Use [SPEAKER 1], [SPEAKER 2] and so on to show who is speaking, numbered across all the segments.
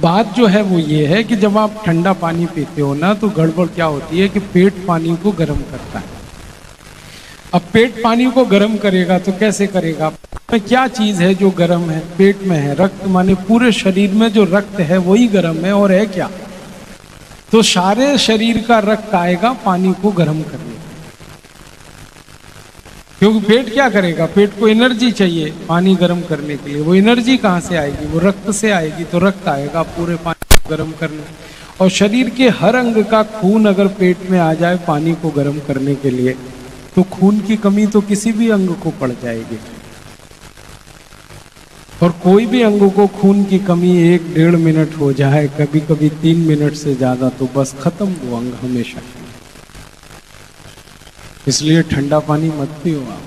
[SPEAKER 1] बात जो है वो ये है कि जब आप ठंडा पानी पीते हो ना तो गड़बड़ क्या होती है कि पेट पानी को गर्म करता है। अब पेट पानी को गर्म करेगा तो कैसे करेगा? क्या चीज है जो गर्म है? पेट में है रक्त, माने पूरे शरीर में जो रक्त है वही गर्म है। और है क्या? तो सारे शरीर का रक्त आएगा पानी को गर्म करने, क्योंकि पेट क्या करेगा? पेट को एनर्जी चाहिए पानी गर्म करने के लिए। वो एनर्जी कहाँ से आएगी? वो रक्त से आएगी। तो रक्त आएगा पूरे पानी को गर्म करने। और शरीर के हर अंग का खून अगर पेट में आ जाए पानी को गर्म करने के लिए, तो खून की कमी तो किसी भी अंग को पड़ जाएगी। और कोई भी अंग को खून की कमी 1-1.5 मिनट हो जाए, कभी कभी 3 मिनट से ज्यादा, तो बस खत्म वो अंग हमेशा। इसलिए ठंडा पानी मत पियो आप।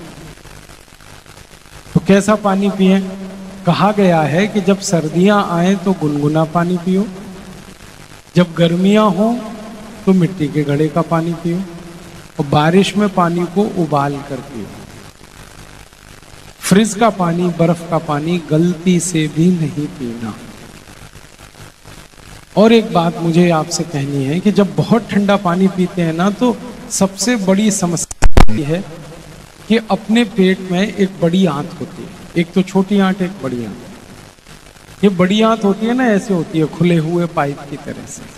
[SPEAKER 1] तो कैसा पानी पिए? कहा गया है कि जब सर्दियां आए तो गुनगुना पानी पियो, जब गर्मियां हो तो मिट्टी के घड़े का पानी पियो, और बारिश में पानी को उबाल कर पियो। फ्रिज का पानी, बर्फ का पानी गलती से भी नहीं पीना। और एक बात मुझे आपसे कहनी है कि जब बहुत ठंडा पानी पीते हैं ना, तो सबसे बड़ी समस्या ये है कि अपने पेट में एक बड़ी आंत होती है। एक तो छोटी आंत, एक बड़ी आंत। ये बड़ी आंत होती है ना, ऐसे होती है खुले हुए पाइप की तरह से।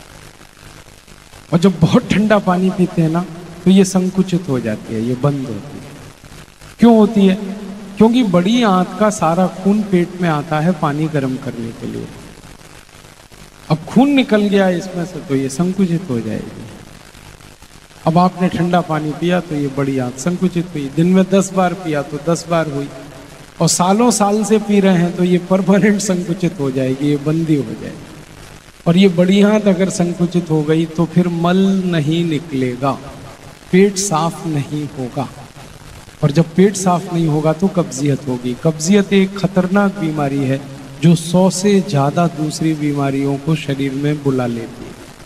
[SPEAKER 1] और जब बहुत ठंडा पानी पीते हैं ना, तो ये संकुचित हो जाती है, ये बंद होती है। क्यों होती है? क्योंकि बड़ी आंत का सारा खून पेट में आता है पानी गर्म करने के लिए। अब खून निकल गया इसमें से, तो ये संकुचित हो जाएगी। अब आपने ठंडा पानी पिया तो ये बड़ी आंत संकुचित हुई। दिन में 10 बार पिया तो 10 बार हुई। और सालों साल से पी रहे हैं तो ये परमानेंट संकुचित हो जाएगी, ये बंदी हो जाएगी। और ये बड़ी आंत अगर संकुचित हो गई तो फिर मल नहीं निकलेगा, पेट साफ नहीं होगा। और जब पेट साफ नहीं होगा तो कब्जियत होगी। कब्जियत एक खतरनाक बीमारी है जो 100 से ज्यादा दूसरी बीमारियों को शरीर में बुला लेती है।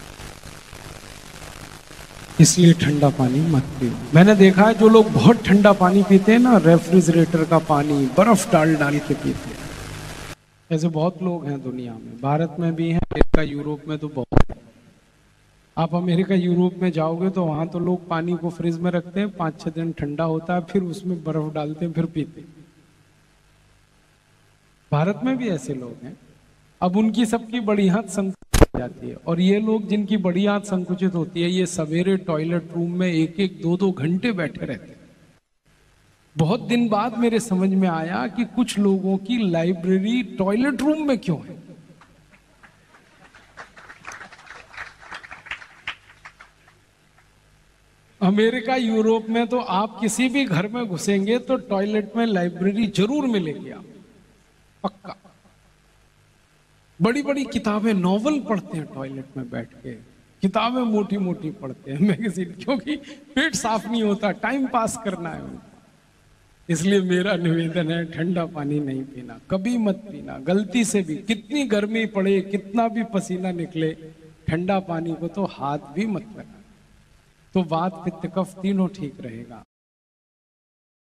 [SPEAKER 1] इसलिए ठंडा पानी मत पियो। मैंने देखा है जो लोग बहुत ठंडा पानी पीते हैं ना, रेफ्रिजरेटर का पानी बर्फ डाल डाल के पीते हैं। ऐसे बहुत लोग हैं दुनिया में, भारत में भी हैं, अमेरिका यूरोप में तो बहुत है। आप अमेरिका यूरोप में जाओगे तो वहां तो लोग पानी को फ्रिज में रखते हैं, 5-6 दिन ठंडा होता है, फिर उसमें बर्फ डालते हैं, फिर पीते हैं। भारत में भी ऐसे लोग हैं। अब उनकी सबकी बड़ी हाथ संकुचित हो जाती है। और ये लोग जिनकी बड़ी हाथ संकुचित होती है, ये सवेरे टॉयलेट रूम में 1-1, 2-2 घंटे बैठे रहते हैं। बहुत दिन बाद मेरे समझ में आया कि कुछ लोगों की लाइब्रेरी टॉयलेट रूम में क्यों है। अमेरिका यूरोप में तो आप किसी भी घर में घुसेंगे तो टॉयलेट में लाइब्रेरी जरूर मिलेगी, आप पक्का। बड़ी बड़ी किताबें, नॉवल पढ़ते हैं टॉयलेट में बैठ के, किताबें मोटी मोटी पढ़ते हैं, मैगजीन, क्योंकि पेट साफ नहीं होता, टाइम पास करना है उनको। इसलिए मेरा निवेदन है, ठंडा पानी नहीं पीना, कभी मत पीना, गलती से भी। कितनी गर्मी पड़े, कितना भी पसीना निकले, ठंडा पानी को तो हाथ भी मत लगाना। तो वात, पित्त, कफ तीनों ठीक रहेगा।